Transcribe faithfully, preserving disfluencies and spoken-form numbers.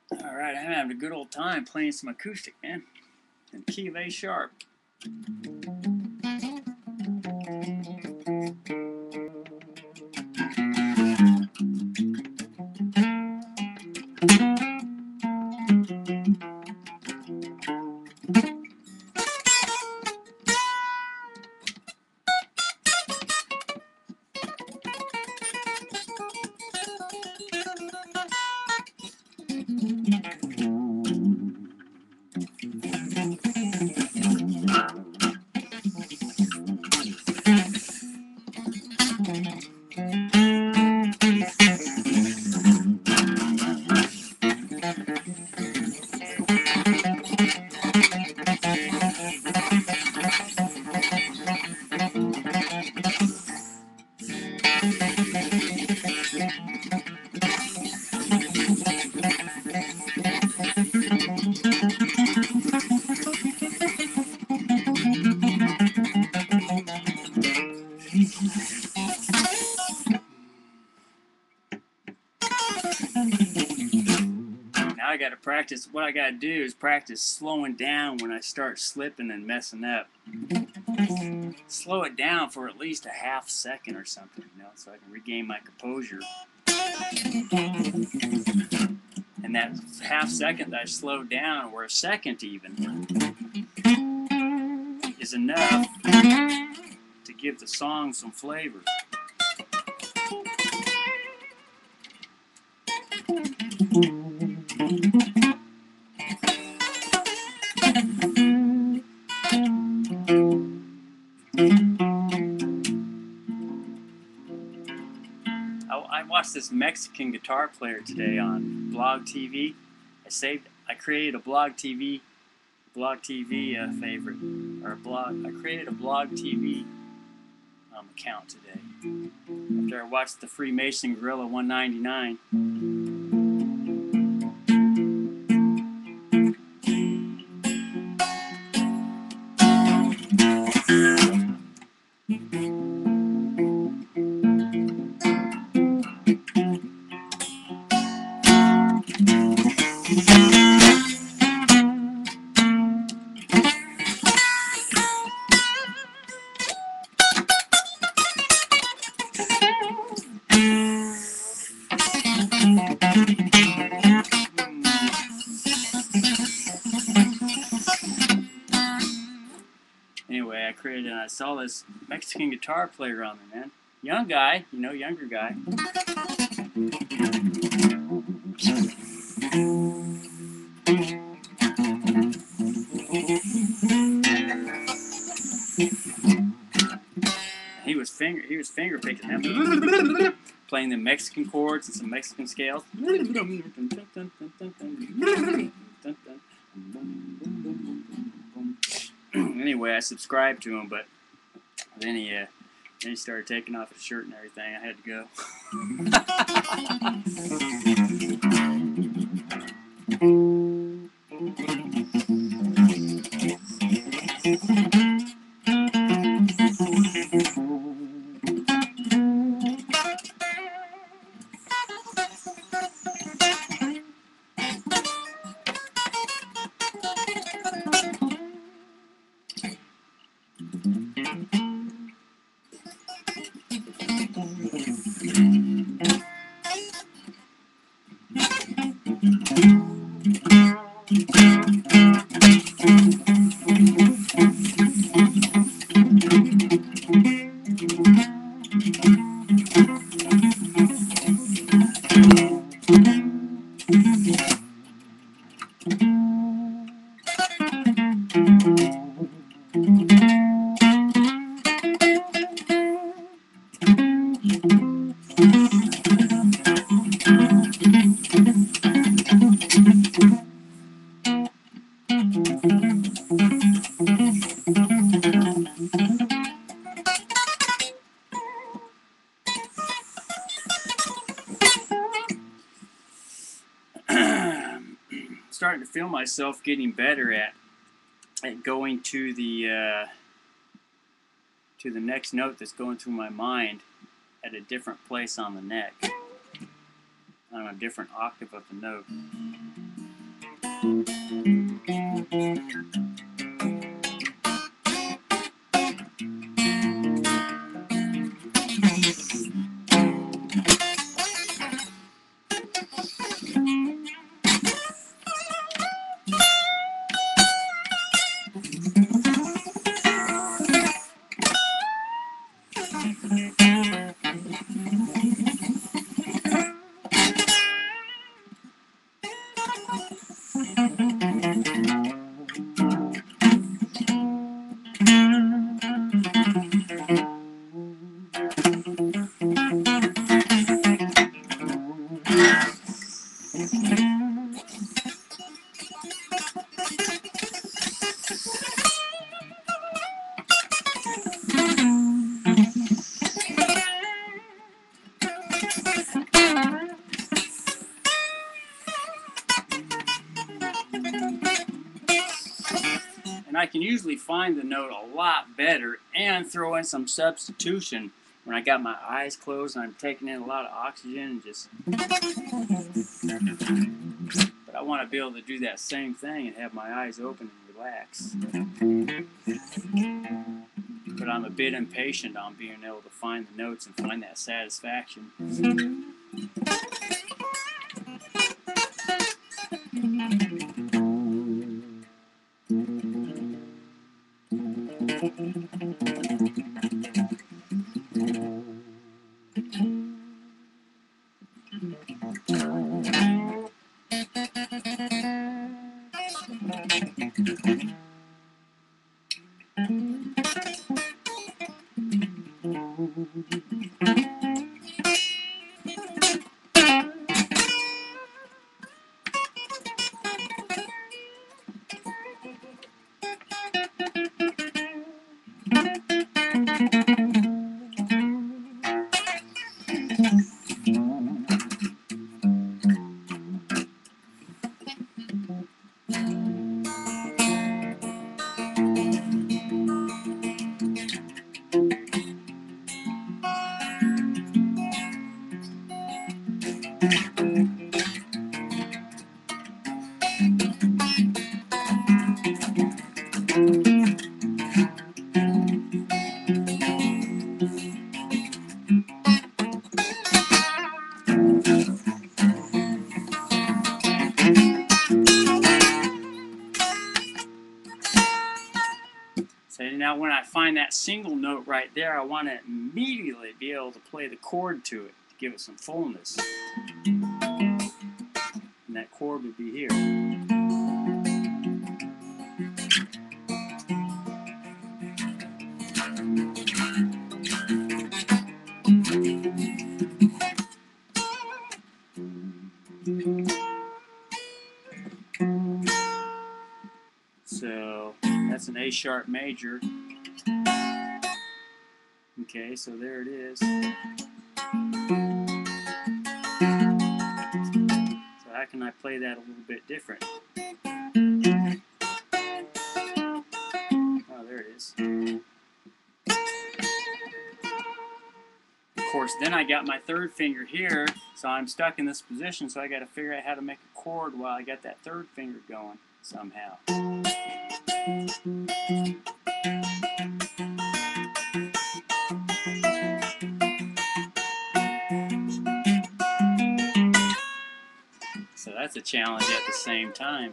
Alright, I'm having a good old time playing some acoustic, man. In the key of A sharp. Now I gotta practice. What I gotta do is practice slowing down when I start slipping and messing up. Slow it down for at least a half second or something, you know, so I can regain my composure. And that half second that I slowed down, or a second even, is enough to give the song some flavor. I watched this Mexican guitar player today on Blog T V. I saved, I created a Blog T V, Blog T V uh, favorite, or a blog. I created a Blog T V um, account today after I watched the Freemason Gorilla one ninety-nine. Anyway, I created and I saw this Mexican guitar player on there, man. Young guy, you know, younger guy. He was finger he was finger picking them, playing the Mexican chords and some Mexican scales. Anyway, I subscribed to him, but then he uh, then he started taking off his shirt and everything. I had to go. Starting to feel myself getting better at at going to the uh, to the next note that's going through my mind at a different place on the neck, on a different octave of the note. And I can usually find the note a lot better and throw in some substitution when I got my eyes closed and I'm taking in a lot of oxygen and just... But I want to be able to do that same thing and have my eyes open and relax. But I'm a bit impatient on being able to find the notes and find that satisfaction. So now when I find that single note right there, I want to immediately be able to play the chord to it to give it some fullness. And that chord would be here. So that's an A sharp major. Okay, so there it is. So how can I play that a little bit different? Oh, there it is. Of course, then I got my third finger here, so I'm stuck in this position, so I got to figure out how to make a chord while I got that third finger going somehow. So that's a challenge at the same time.